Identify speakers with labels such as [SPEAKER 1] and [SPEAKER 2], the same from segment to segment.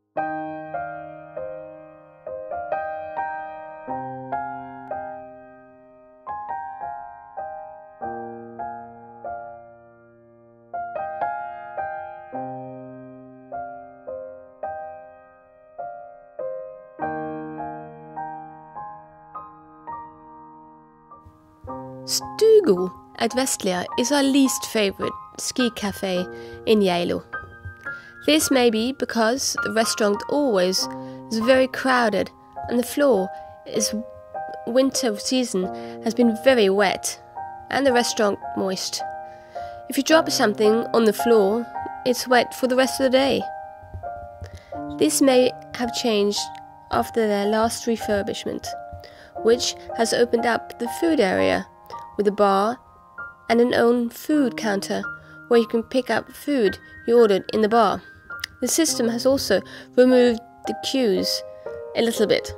[SPEAKER 1] Stugel at Vestlia is our least favourite ski cafe in Geilo. This may be because the restaurant always is very crowded and the floor is winter season has been very wet and the restaurant moist. If you drop something on the floor, it's wet for the rest of the day. This may have changed after their last refurbishment, which has opened up the food area with a bar and an own food counter where you can pick up food you ordered in the bar. The system has also removed the queues a little bit.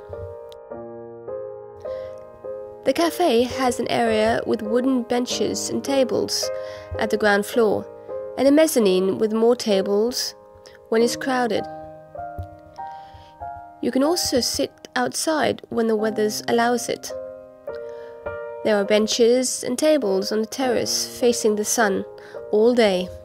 [SPEAKER 1] The cafe has an area with wooden benches and tables at the ground floor and a mezzanine with more tables when it's crowded. You can also sit outside when the weather allows it. There are benches and tables on the terrace facing the sun all day.